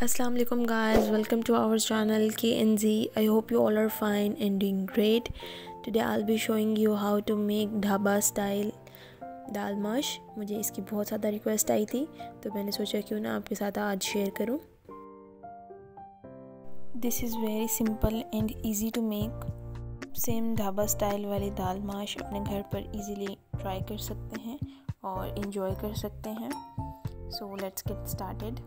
Assalamu alaikum guys, welcome to our channel KNZ. I hope you all are fine and doing great. Today I'll be showing you how to make dhaba style दाल माश। मुझे इसकी बहुत ज़्यादा request आई थी तो मैंने सोचा क्यों ना आपके साथ आज शेयर करूं। This is very simple and easy to make. Same dhaba style वाली दाल माश अपने घर पर इजीली ट्राई कर सकते हैं और इन्जॉय कर सकते हैं। So let's get started.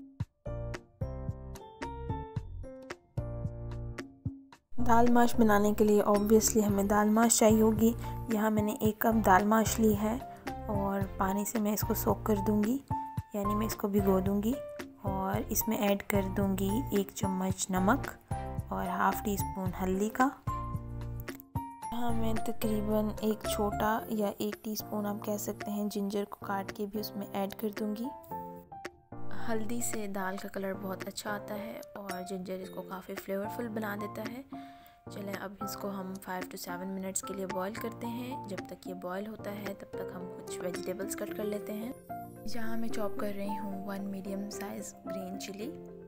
दाल माश बनाने के लिए ऑब्वियसली हमें दाल माश चाहिए होगी। यहाँ मैंने 1 कप दाल माश ली है और पानी से मैं इसको सोक कर दूँगी, यानी मैं इसको भिगो दूँगी और इसमें ऐड कर दूँगी 1 चम्मच नमक और हाफ़ टी स्पून हल्दी का। यहाँ मैं तकरीबन 1 छोटा या 1 टीस्पून आप कह सकते हैं जिंजर को काट के भी उसमें ऐड कर दूँगी। हल्दी से दाल का कलर बहुत अच्छा आता है और जिंजर इसको काफ़ी फ्लेवरफुल बना देता है। चलें अब इसको हम 5 to 7 मिनट्स के लिए बॉईल करते हैं। जब तक ये बॉईल होता है तब तक हम कुछ वेजिटेबल्स कट कर लेते हैं। यहाँ मैं चॉप कर रही हूँ 1 मीडियम साइज़ ग्रीन चिली।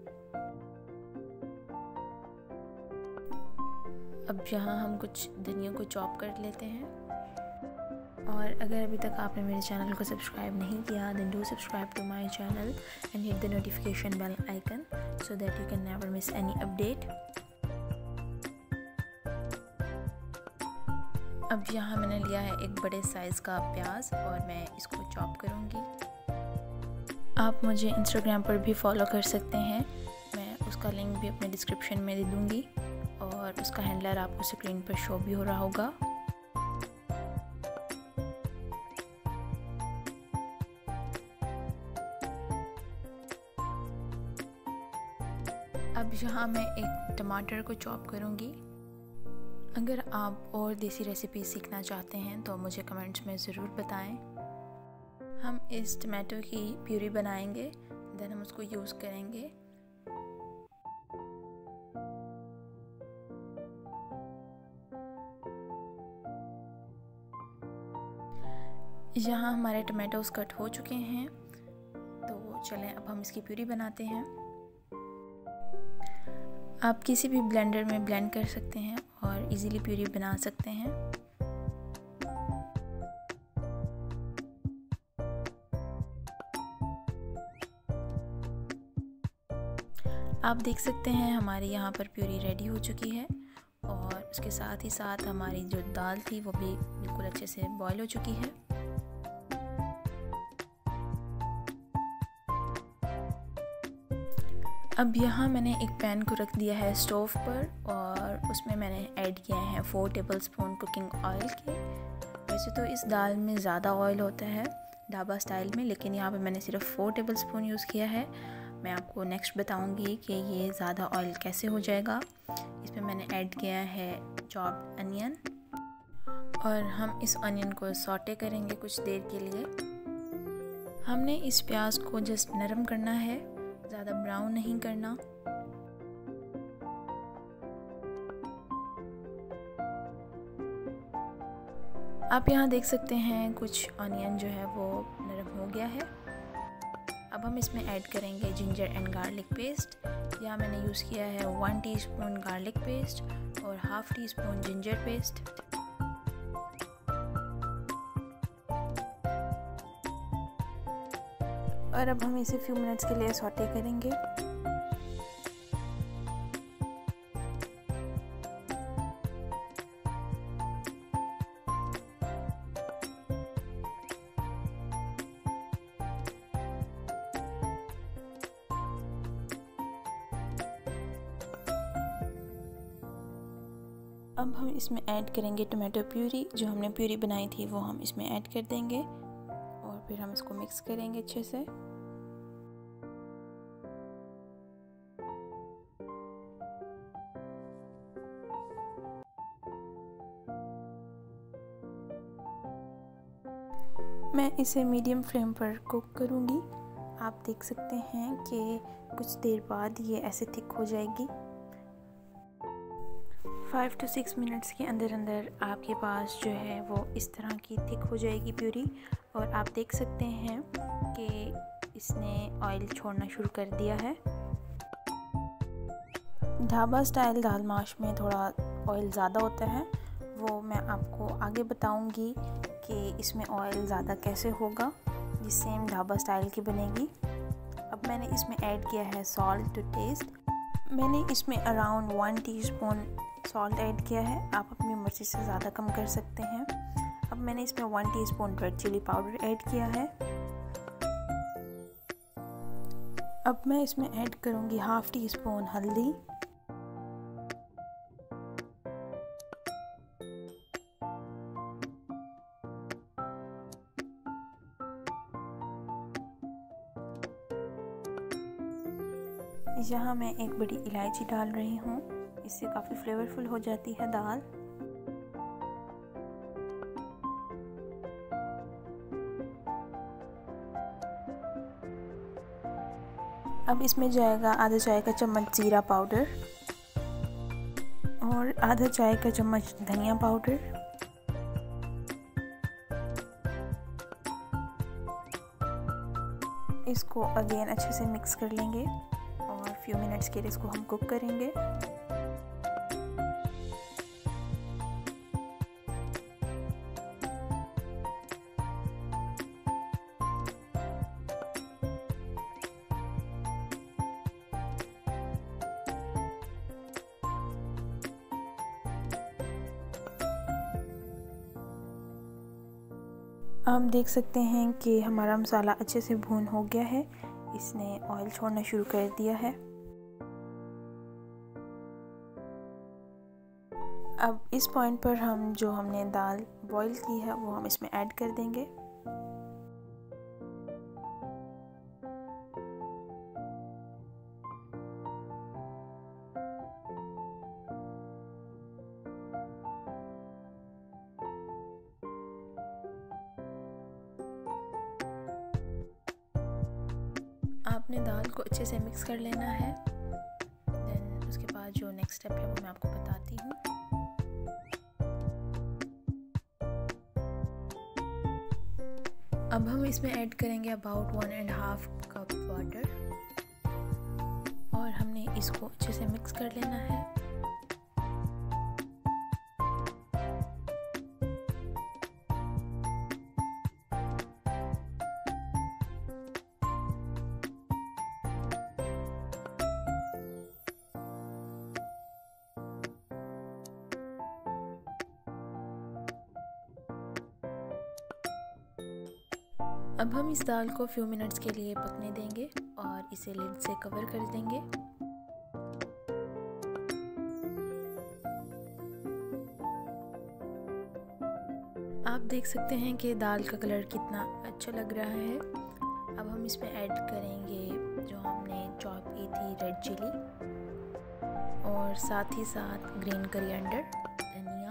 अब यहाँ हम कुछ धनिया को चॉप कर लेते हैं। और अगर अभी तक आपने मेरे चैनल को सब्सक्राइब नहीं किया then do subscribe to my channel and hit the notification bell icon so that you can never miss any update. अब यहाँ मैंने लिया है 1 बड़े साइज़ का प्याज और मैं इसको चॉप करूँगी। आप मुझे इंस्टाग्राम पर भी फॉलो कर सकते हैं, मैं उसका लिंक भी अपने डिस्क्रिप्शन में दे दूँगी और उसका हैंडलर आपको स्क्रीन पर शो भी हो रहा होगा। अब यहाँ मैं 1 टमाटर को चॉप करूँगी। अगर आप और देसी रेसिपी सीखना चाहते हैं तो मुझे कमेंट्स में ज़रूर बताएं। हम इस टमाटो की प्यूरी बनाएंगे, देन हम उसको यूज़ करेंगे। यहाँ हमारे टमाटोज कट हो चुके हैं तो चलें अब हम इसकी प्यूरी बनाते हैं। आप किसी भी ब्लेंडर में ब्लेंड कर सकते हैं और इजीली प्यूरी बना सकते हैं। आप देख सकते हैं हमारी यहाँ पर प्यूरी रेडी हो चुकी है और उसके साथ ही साथ हमारी जो दाल थी वो भी बिल्कुल अच्छे से बॉईल हो चुकी है। अब यहाँ मैंने एक पैन को रख दिया है स्टोव पर और उसमें मैंने ऐड किए हैं 4 टेबलस्पून कुकिंग ऑयल के। वैसे तो इस दाल में ज़्यादा ऑयल होता है ढाबा स्टाइल में, लेकिन यहाँ पे मैंने सिर्फ 4 टेबलस्पून यूज़ किया है। मैं आपको नेक्स्ट बताऊँगी कि ये ज़्यादा ऑयल कैसे हो जाएगा। इसमें मैंने ऐड किया है चॉप्ड अनियन और हम इस अनियन को सॉटे करेंगे कुछ देर के लिए। हमने इस प्याज को जस्ट नरम करना है, ज़्यादा ब्राउन नहीं करना। आप यहाँ देख सकते हैं कुछ ऑनियन जो है वो नरम हो गया है। अब हम इसमें ऐड करेंगे जिंजर एंड गार्लिक पेस्ट। यहाँ मैंने यूज़ किया है 1 टीस्पून गार्लिक पेस्ट और half teaspoon ginger paste. और अब हम इसे फ्यू मिनट्स के लिए सॉटे करेंगे। अब हम इसमें ऐड करेंगे टमाटो प्यूरी। जो हमने प्यूरी बनाई थी वो हम इसमें ऐड कर देंगे और फिर हम इसको मिक्स करेंगे अच्छे से। मैं इसे मीडियम फ्लेम पर कुक करूँगी। आप देख सकते हैं कि कुछ देर बाद ये ऐसे थिक हो जाएगी। 5 to 6 मिनट्स के अंदर अंदर आपके पास जो है वो इस तरह की थिक हो जाएगी प्यूरी। और आप देख सकते हैं कि इसने ऑयल छोड़ना शुरू कर दिया है। ढाबा स्टाइल दाल माश में थोड़ा ऑयल ज़्यादा होता है, वो मैं आपको आगे बताऊंगी कि इसमें ऑयल ज़्यादा कैसे होगा जिससे हम ढाबा स्टाइल की बनेगी। अब मैंने इसमें ऐड किया है सॉल्ट टू टेस्ट। मैंने इसमें अराउंड 1 टीस्पून सॉल्ट ऐड किया है, आप अपनी मर्ज़ी से ज़्यादा कम कर सकते हैं। अब मैंने इसमें 1 teaspoon red chilli powder add किया है। अब मैं इसमें ऐड करूँगी हाफ़ टी स्पून हल्दी, यहाँ मैं एक बड़ी इलायची डाल रही हूँ, इससे काफ़ी फ्लेवरफुल हो जाती है दाल। अब इसमें जाएगा आधा चाय का चम्मच जीरा पाउडर और आधा चाय का चम्मच धनिया पाउडर। इसको अगेन अच्छे से मिक्स कर लेंगे और फ्यू मिनट्स के लिए इसको हम कुक करेंगे। आप देख सकते हैं कि हमारा मसाला अच्छे से भून हो गया है, इसने ऑयल छोड़ना शुरू कर दिया है। अब इस पॉइंट पर हम जो हमने दाल बॉईल की है वो हम इसमें ऐड कर देंगे। आपने दाल को अच्छे से मिक्स कर लेना है। देन उसके बाद जो नेक्स्ट स्टेप है वो मैं आपको बताती हूँ। अब हम इसमें ऐड करेंगे अबाउट 1.5 कप वाटर और हमने इसको अच्छे से मिक्स कर लेना है। अब हम इस दाल को फ्यू मिनट्स के लिए पकने देंगे और इसे लिड से कवर कर देंगे। आप देख सकते हैं कि दाल का कलर कितना अच्छा लग रहा है। अब हम इसमें ऐड करेंगे जो हमने चॉप की थी रेड चिली और साथ ही साथ ग्रीन कोरिएंडर, धनिया।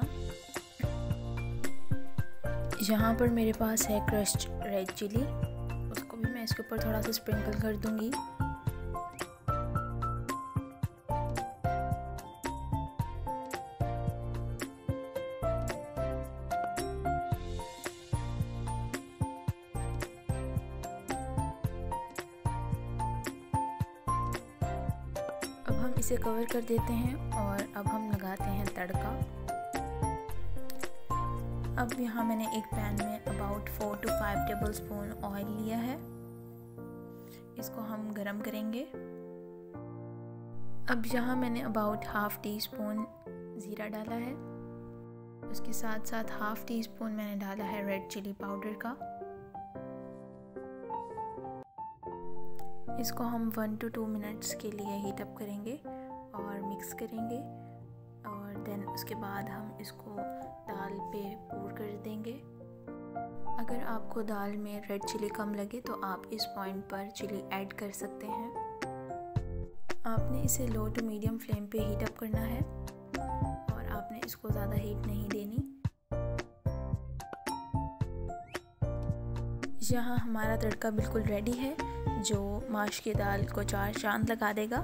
यहाँ पर मेरे पास है क्रश्ड रेड चिली, उसको भी मैं इसके ऊपर थोड़ा सा स्प्रिंकल कर दूंगी। अब हम इसे कवर कर देते हैं और अब हम लगाते हैं तड़का। अब यहाँ मैंने एक पैन में अबाउट 4 to 5 टेबलस्पून ऑयल लिया है, इसको हम गरम करेंगे। अब यहाँ मैंने अबाउट हाफ़ टी स्पून ज़ीरा डाला है, उसके साथ साथ हाफ़ टी स्पून मैंने डाला है रेड चिली पाउडर का। इसको हम 1 to 2 मिनट्स के लिए हीट अप करेंगे और मिक्स करेंगे और देन उसके बाद हम इसको दाल पे पोर कर देंगे। अगर आपको दाल में रेड चिली कम लगे तो आप इस पॉइंट पर चिली ऐड कर सकते हैं। आपने इसे लो टू मीडियम फ्लेम पे हीट अप करना है और आपने इसको ज़्यादा हीट नहीं देनी। यहाँ हमारा तड़का बिल्कुल रेडी है जो माश की दाल को 4 चांद लगा देगा।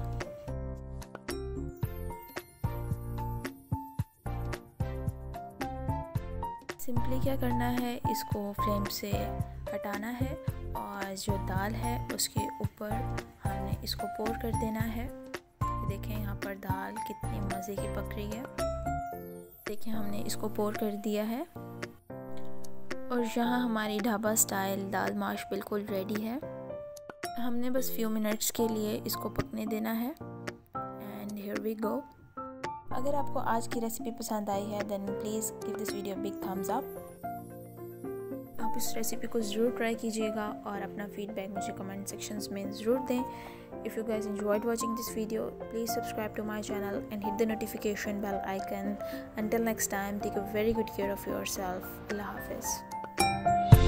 सिंपली क्या करना है, इसको फ्लेम से हटाना है और जो दाल है उसके ऊपर हमने इसको पोर कर देना है। देखें यहाँ पर दाल कितनी मज़े की पक रही है। देखिए हमने इसको पोर कर दिया है और यहाँ हमारी ढाबा स्टाइल दाल माश बिल्कुल रेडी है। हमने बस फ्यू मिनट्स के लिए इसको पकने देना है एंड हियर वी गो। अगर आपको आज की रेसिपी पसंद आई है then please give this video big thumbs up. आप इस रेसिपी को ज़रूर ट्राई कीजिएगा और अपना फीडबैक मुझे कमेंट सेक्शंस में ज़रूर दें। If you guys enjoyed watching this video, please subscribe to my channel and hit the notification bell icon. Until next time, take a very good care of yourself. Allah Hafiz.